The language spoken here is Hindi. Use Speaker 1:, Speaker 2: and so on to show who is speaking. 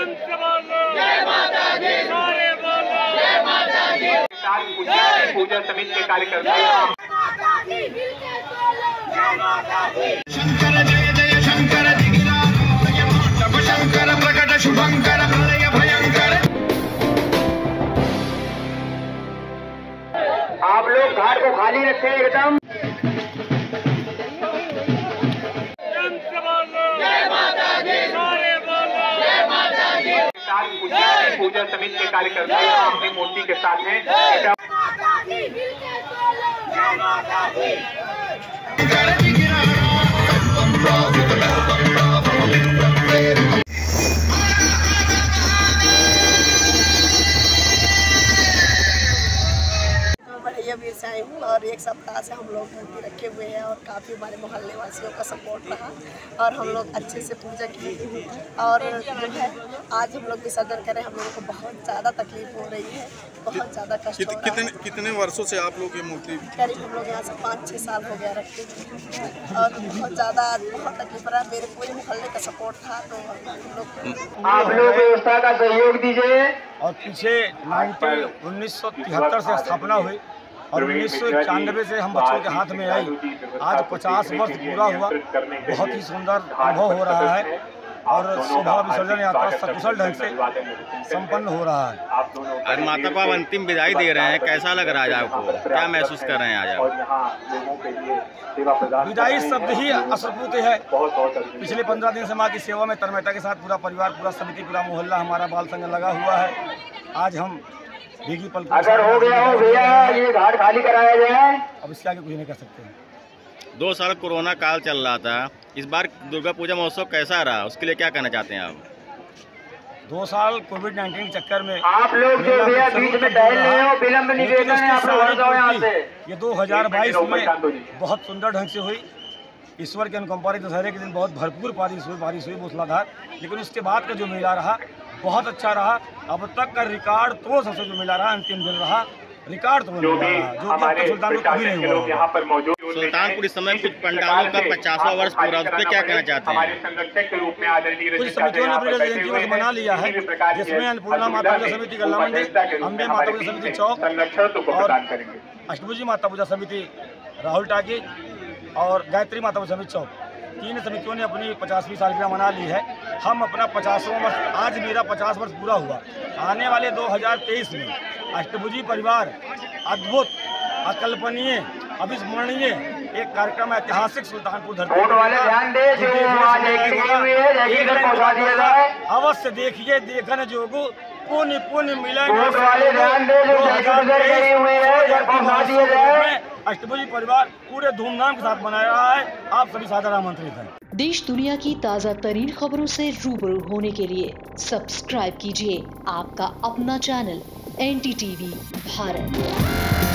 Speaker 1: पूजा समिति के कार्यकर्ता शंकर जय जय शंकर शंकर प्रकट शुभंकर प्रलय भयंकर। आप लोग घाट को खाली रखें एकदम। पूजा समिति के कार्यकर्ता अपनी मूर्ति के साथ हैं।
Speaker 2: वीर से आई हूँ और एक सप्ताह से हम लोग मूर्ति रखे हुए हैं और काफ़ी हमारे मोहल्ले वासियों का सपोर्ट रहा और हम लोग अच्छे से पूजा की और जो है आज हम लोग विसर्जन करें। हम लोगों को बहुत ज़्यादा तकलीफ हो रही है, बहुत ज़्यादा कष्ट हो रहा है।
Speaker 3: कितने वर्षों से आप लोग ये मूर्ति?
Speaker 2: करीब हम लोग यहाँ से 5-6 साल हो गया रखते हुए और बहुत ज़्यादा बहुत तकलीफ रहा। मेरे पूरे मोहल्ले का सपोर्ट था तो
Speaker 1: आप लोग व्यवस्था का सहयोग दीजिए।
Speaker 4: और पीछे 1973 से स्थापना हुई और 1991 से हम बच्चों के हाथ में आई। आज 50 वर्ष पूरा हुआ। बहुत ही सुंदर अनुभव हो रहा है और शोभा विसर्जन यात्रा सकुशल ढंग से संपन्न हो रहा है।
Speaker 5: आज माता को आप अंतिम विदाई दे रहे हैं, कैसा लग रहा है आपको? क्या महसूस कर रहे हैं आज आप?
Speaker 4: विदाई शब्द ही अशुभूत है। पिछले 15 दिन से माँ की सेवा में तन्मयता के साथ पूरा परिवार, पूरा समिति, पूरा मोहल्ला, हमारा बाल संघ लगा हुआ है। आज हम भीगी पल
Speaker 1: अगर हो गया हो भैया ये घाट खाली कराया जाए।
Speaker 4: अब इसके आगे कुछ नहीं कर सकते हैं।
Speaker 5: 2 साल कोरोना काल चल रहा था, इस बार दुर्गा पूजा महोत्सव कैसा रहा, उसके लिए क्या कहना चाहते हैं आप?
Speaker 4: 2 साल कोविड-19 के चक्कर में
Speaker 1: आप लोग जो भैया बीच में टहल रहे हो, विलंब निवेदन है आप लोग जाओ यहाँ से।
Speaker 4: ये 2022 में बहुत सुंदर ढंग से हुई। ईश्वर के अनुकंपा से दशहरे के दिन बहुत भरपूर बारिश हुई मूसलाधार। लेकिन उसके बाद का जो मेला रहा बहुत अच्छा रहा। अब तक का रिकॉर्ड तो सबसे जो मेला रहा अंतिम दिन रहा रिकॉर्ड तो
Speaker 5: सुल्तानपुर इस समय कुछ पंडालों का 50वां वर्ष पूरा, उस पर क्या कहना चाहते हैं?
Speaker 4: कुछ समितियों ने अपनी जयंती वर्ष मना लिया है, जिसमें अन्नपूर्णा माता पूजा समिति गल्ला मंडी, अम्बे माता पूजा समिति चौक और अष्टभुजी माता पूजा समिति राहुल टाकी और गायत्री माता पूजा समिति चौक, 3 समितियों ने अपनी 50वीं सालगिरह मना ली है। हम अपना 50वां वर्ष, आज मेरा 50 वर्ष पूरा हुआ। आने वाले 2023 में अष्टभुजी परिवार अद्भुत, अकल्पनीय, अविस्मरणीय एक कार्यक्रम ऐतिहासिक सुल्तानपुर धरती अवश्य देखिए। देखन जोगु पुण्य पुण्य मिलन अष्टभुजी परिवार पूरे धूमधाम के साथ मना रहा है। आप सभी सादर आमंत्रित हैं।
Speaker 6: देश दुनिया की ताज़ा तरीन खबरों से रूबरू होने के लिए सब्सक्राइब कीजिए आपका अपना चैनल NDTV भारत।